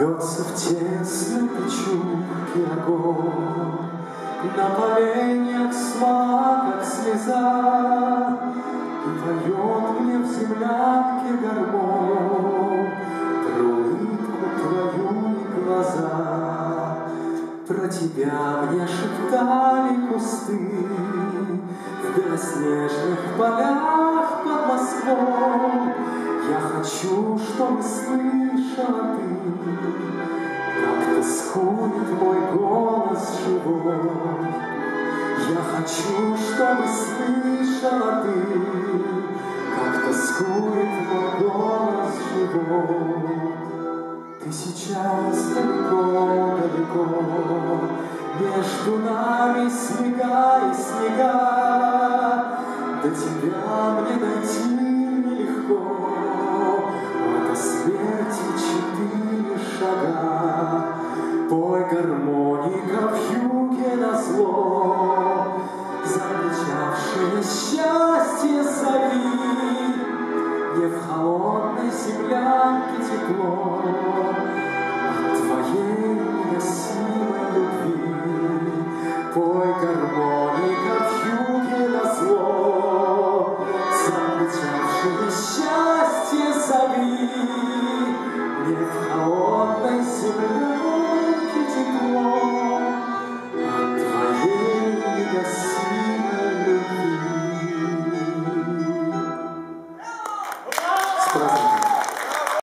Бьется в тесной печурке огонь, на поленьях смак, как слеза, и поет мне в землянке гармонь про улыбку твою и глаза. Про тебя мне шептали кусты в белоснежных полях под Москвой. Я хочу, чтобы слышала ты, как тоскует мой голос живой. Я хочу, чтобы слышала ты, как тоскует мой голос живой. Ты сейчас далеко-далеко, между нами снега и снега. До тебя